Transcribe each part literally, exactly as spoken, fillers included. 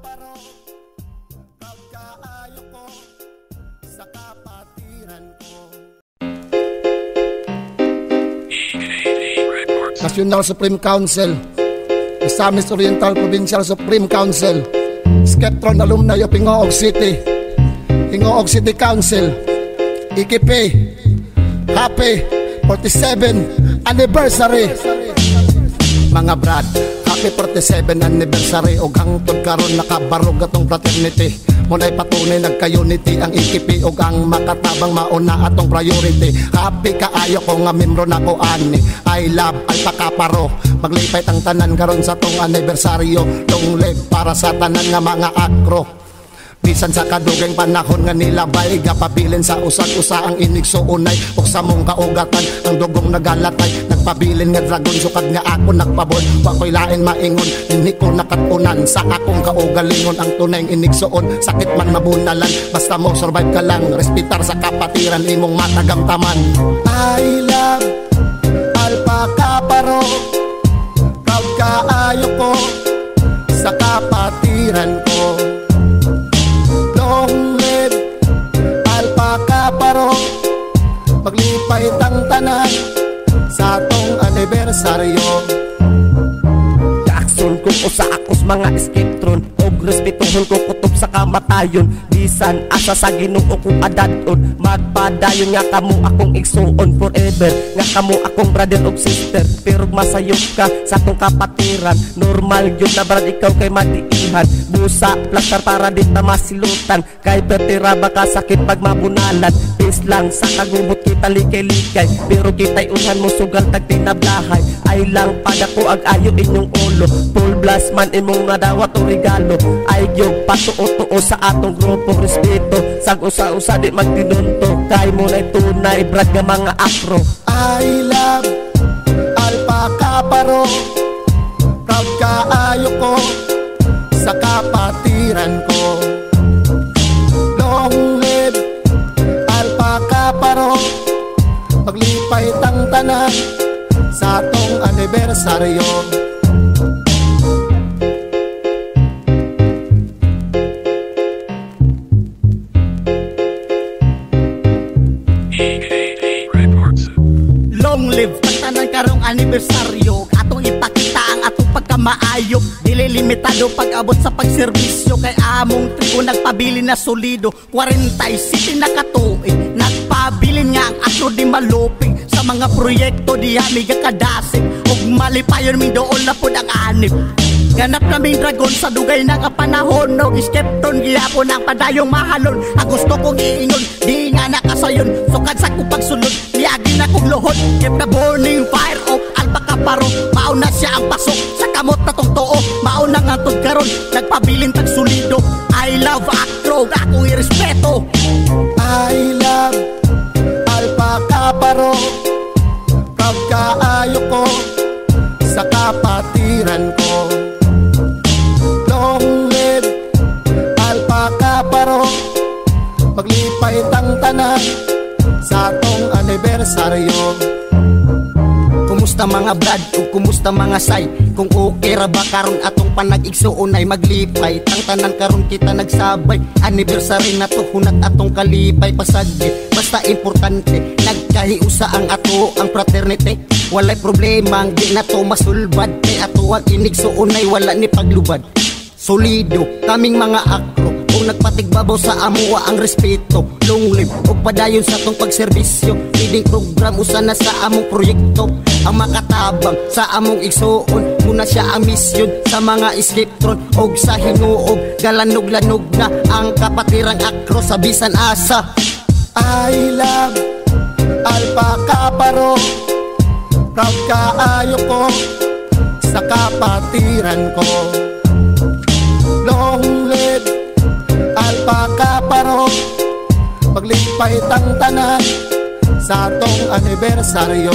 kaparo, pagkaayo ko sa kapatiran ko. National Supreme Council, Misamis Oriental Provincial Supreme Council, Skeptron Alumni of Ingoog City, Ingoog City Council, I K P, happy forty-seventh anniversary. Mga brad, happy forty-seventh anniversary. Og hangtod karon nakabarog atong fraternity. Muna'y patunay nagka-unity ang I K P og ang makatabang mauna atong priority. Happy kaayo ko nga membro na ko ani. I love Alpha Kaparo. Maglipay tang tanan karon sa tong anibersaryo. Long live para sa tanan nga mga akro. Bisan sa kadugay panahon nga nilabay, gapabilin sa usag-usa ang inigso unay. O sa mong kaugatan ang dugong nagalatay. Nagpabilin nga dragon sukad nga ako nagpabol. Wako'y lain maingon, hindi ko nakatunan. Sa akong kaugalingon ang tunay inigsoon. Sakit man mabunalan, basta mo survive ka lang. Respitar sa kapatiran, imong matagamtaman. I love Alpha Kaparo, proud kaayo ko sa kapatiran ko. Long live Alpha Kaparo, maglipay tang tanan sa atong anibersaryo. Kaakson ko o sa akos mga skeptron, og respetohon ko kutob sa kamatayon. Bisan asa sa Ginoo ko adadon, magpadayon nga kamo akong igsuon forever. Nga kamo akong brother og sister, pero masayop ka sa atong kapatiran. Normal yun na brad ikaw kay matiihan. Busa plaster para di ta masilutan, kay betira baka sakit pag mabunalan. Peace lang sa kagubot kita likay-likay, pero kita'y unhan mo sugal tag tinablahay. Ay lang padako ag ayo inyong ulo, full blast man imong nadawat o regalo. Ay gyud patuo-tuo sa atong grupo, respeto sag usa-usa di magtinunto. Kay mo na'y tunay brad nga mga afro. I love Alpha Kaparo, proud kaayo ko sa kapatiran ko. Long live Alpha Kaparo, maglipay tang tanan sa atong anibersaryo. Long live pagtanan karong anibersaryo, atong ipakita ang atong pagkamaayo. Dili limitado pag-abot sa pagserbisyo, kay among trigo nagpabili na solido. forty-seven na katuig nagpabilin nga ang akro di malupig. Sa mga proyekto di hamiga kadasig, ug malipayon mi doon na pud ang anib. Ganap naming dragon sa dugay na nga panahon, og skepton gihapon ang padayong mahalon. Ang gusto kong iingon, di nga nakasayon, sukad sa kupag sulod, liyagi na kong luhod. Keep the burning fire of Alpha Kaparo, mauna siya ang pasok sa kamot na tong tuo. Mauna nga tod karon, nagpabilin tag solido. I love akro, akong irespeto. I love Alpha Kaparo, proud kaayo ko sa kapatiran ko. Long live Alpha Kaparo, maglipay tang tanan sa atong anibersaryo. Kumusta mga brad o kumusta mga say? Kung okay ra ba karon atong panag-igsuon ay maglipay tang tanan karon kita nagsabay. Anniversary na to hunat atong kalipay pasagdi. Basta importante nagkahiusa ang ato ang fraternity. Walay problema ang di na to masulbad, kay ato ang inigsuon ay wala ni paglubad. Solido kaming mga akro, kung nagpatigbabaw sa amuwa ang respeto. Long live o padayon sa tong pagserbisyo, leading program usa na sa among proyekto. Ang makatabang sa among igsuon, muna siya ang misyon sa mga skeptron og sa hinuog. Galanog-lanog na ang kapatirang akro sa bisan asa. I love Alpha Kaparo, proud kaayo ko sa kapatiran ko. Long live Alpha Kaparo, maglipay tang tanan sa atong anibersaryo.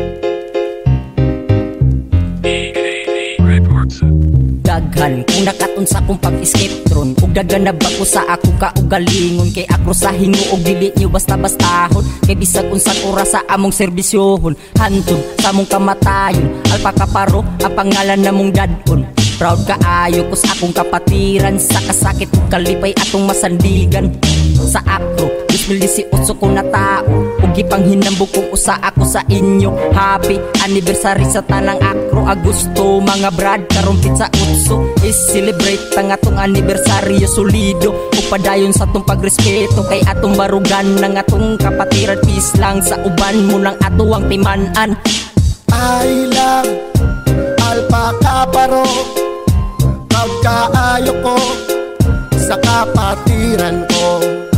Daghan kung nakato unsa kong pag-skeptron ug gaganab ako sa ako kaugalingon kay ako sa hingo og dili niyo basta-bastahon kay bisag unsang oras sa among serbisyohon hantod sa among kamatayon alpa kaparo ang pangalan namong dadon. Proud kaayo ko sa akong kapatiran sa kasakit ug kalipay atong masandigan sa Acro twenty eighteen ko na tao ug gipanghinambog kong usa ako sa inyo. Happy anniversary sa tanang Acro Agosto mga brad karon pizza utso is celebrate ang atong anibersaryo solido ug padayon sa atong pagrespeto kay atong barugan ng atong kapatiran peace lang sa uban mo nang ato ang timan-an. I love Alpha Kaparo, proud kaayo ko sa kapatiran ko.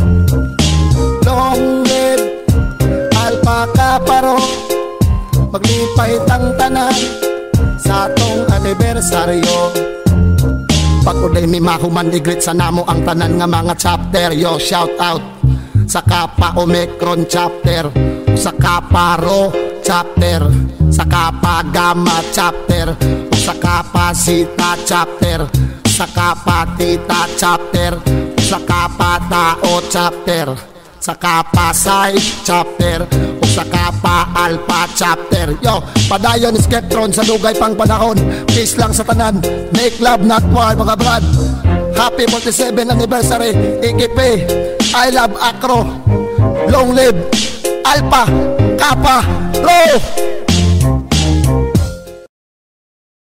Long live Alpha Kaparo, maglipay tang tanan sa atong anibersaryo. Pagkulay mi mahuman igrit sa namo ang tanan nga mga chapter. Yo, shout out sa Kappa Omicron chapter, sa Kaparo chapter, sa Kappa Gamma chapter, sa Kappa Zeta chapter, sa Kappa Theta chapter, sa Kappa Tao chapter, sa Kappa Psi chapter, o sa Kappa Alpha chapter. Yo, padayon Skeptron sa dugay pang panahon. Peace lang sa tanan, make love not war mga brad. Happy forty-seventh anniversary E K P. I love Acro. Long live Alpha Kappa Ro.